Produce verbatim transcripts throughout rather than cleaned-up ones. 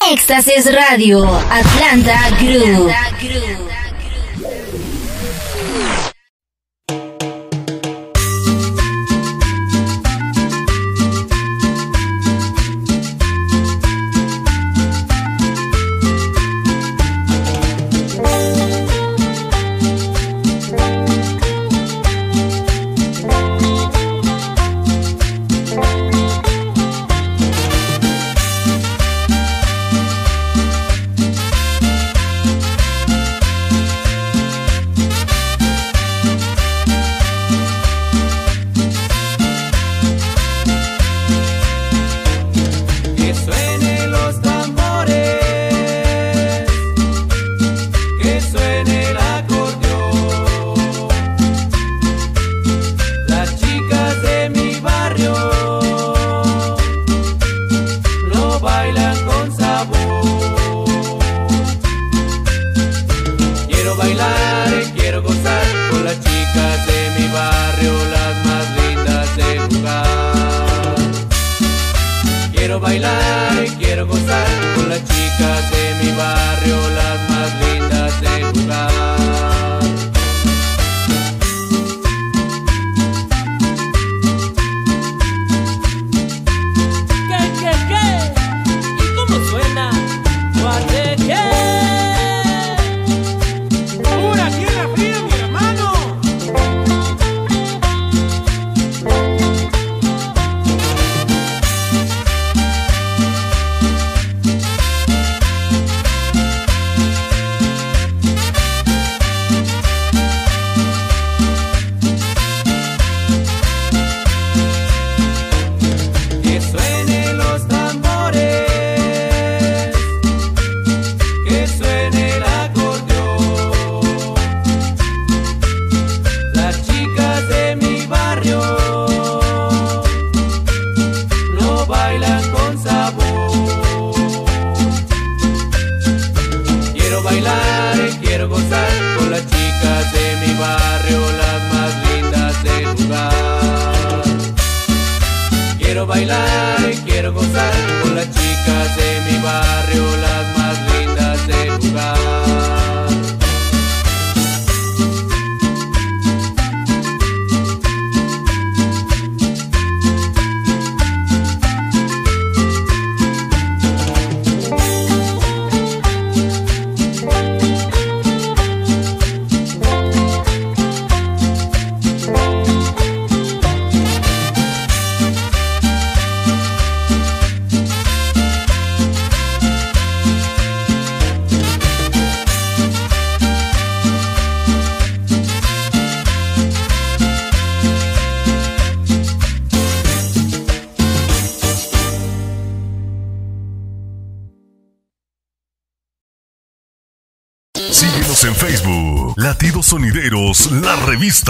Éxtasis Radio, Atlanta Groove. Síguenos en Facebook, Latidos Sonideros, la revista.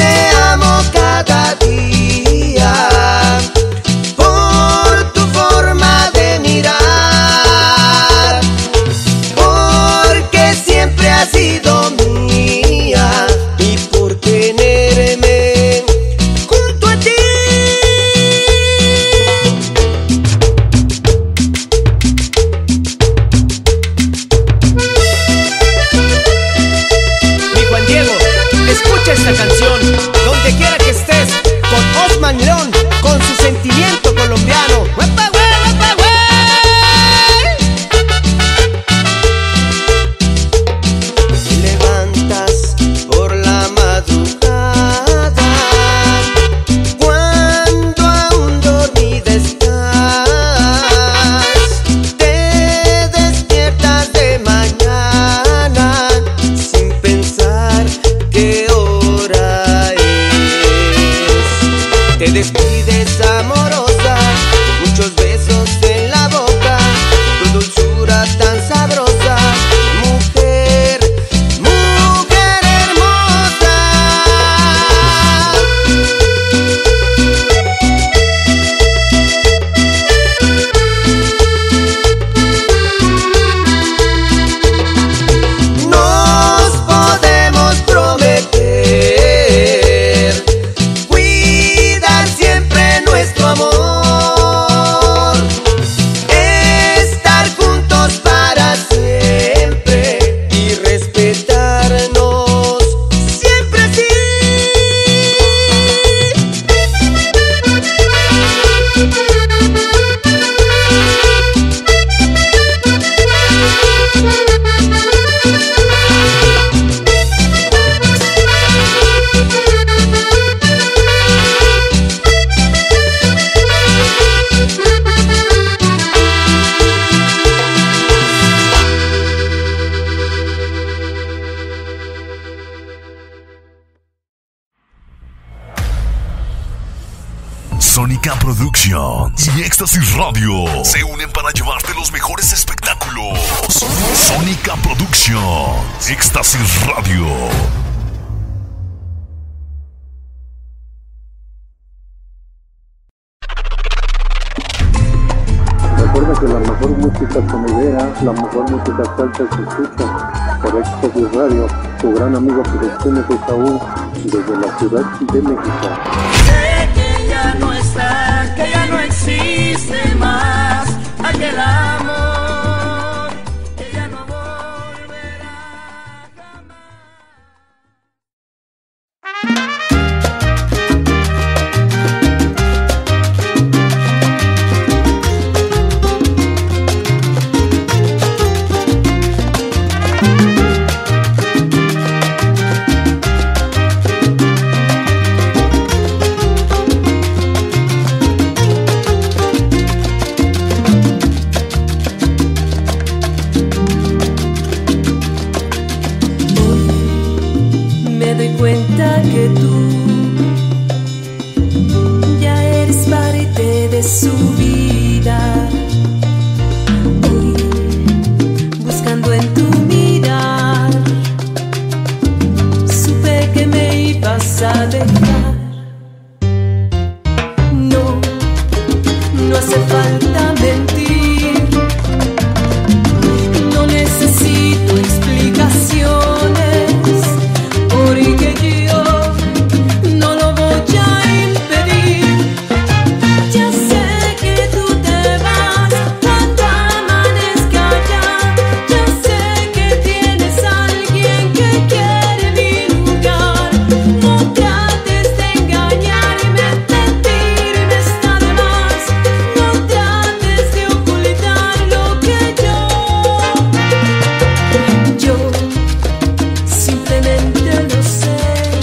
Por tu forma Éxtasis Radio se unen para llevarte los mejores espectáculos. Sónica Productions. Éxtasis Radio. Recuerda que la mejor música sonidera, la mejor música salsa se escucha por Éxtasis Radio. Tu gran amigo Celestino Saúl desde la Ciudad de México. Sé que ya no está, que ya no existe más aquel amor, que ya no volverá jamás. Cuenta que tú ya eres parte de su vida. Hoy, buscando en tu mirar, supe que me ibas a dejar. No, no hace falta mentir. No necesito explicaciones. Porque yo no lo voy a impedir. Ya sé que tú te vas cuando amanezca ya. Ya sé que tienes a alguien que quiere mi lugar. No trates de engañarme, mentirme está de más. No trates de ocultar lo que yo Yo simplemente lo sé,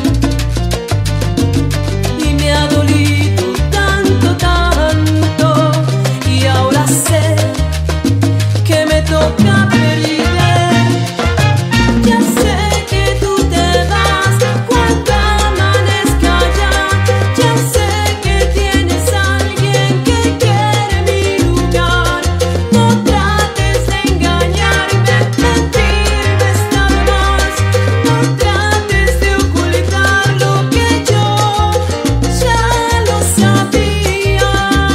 y me ha dolido tanto, tanto, y ahora sé que me toca perder. Ya sé que tú te vas cuando amanezca ya. Ya sé que tienes a alguien que quiere mi lugar. No trates de engañarme, mentirme está de más. No trates de ocultar lo que yo ya lo sabía.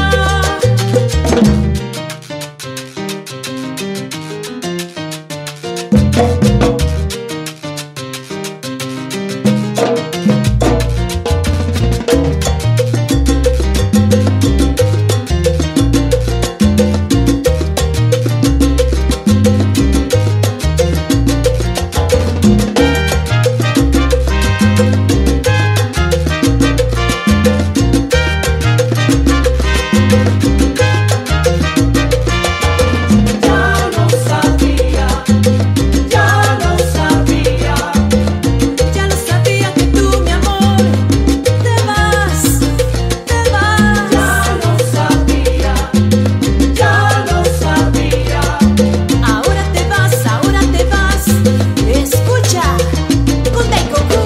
Ya lo sabía, ya lo sabía, ya lo sabía que tú, mi amor, te vas, te vas. Ya lo sabía, ya lo sabía. Ahora te vas, ahora te vas. Escucha, con Daikoku.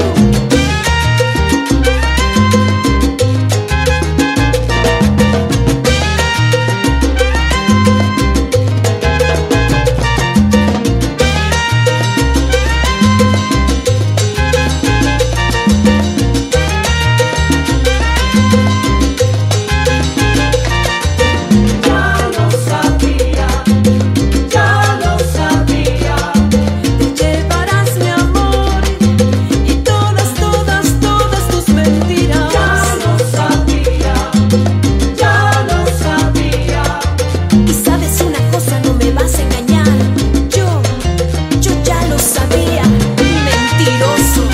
Ya lo sabía, ya lo sabía. Te llevarás mi amor y todas, todas, todas tus mentiras. Ya lo sabía, ya lo sabía. Y sabes una cosa, no me vas a engañar. Yo, yo ya lo sabía, mentiroso.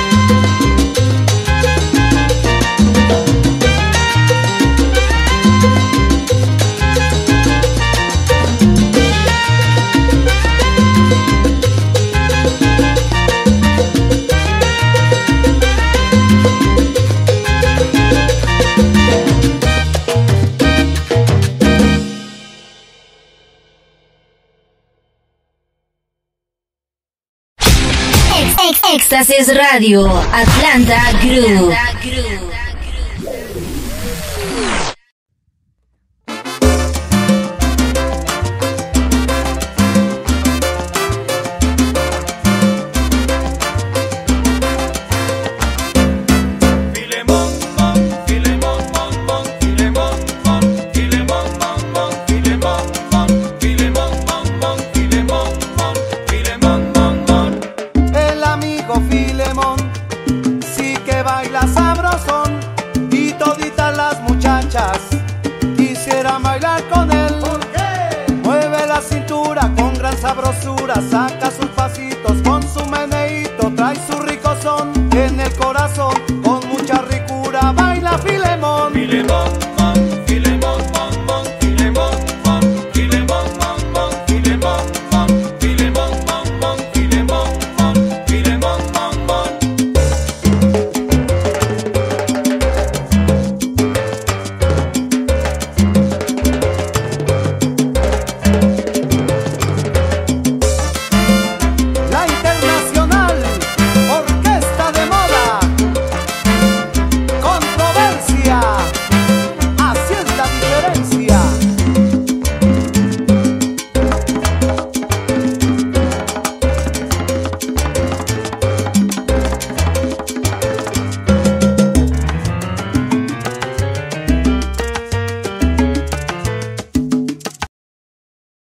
Éxtasis Radio, Atlanta Groove. cintura con gran sabrosura, saca sus pasitos con su meneíto, trae su rico son en el corazón.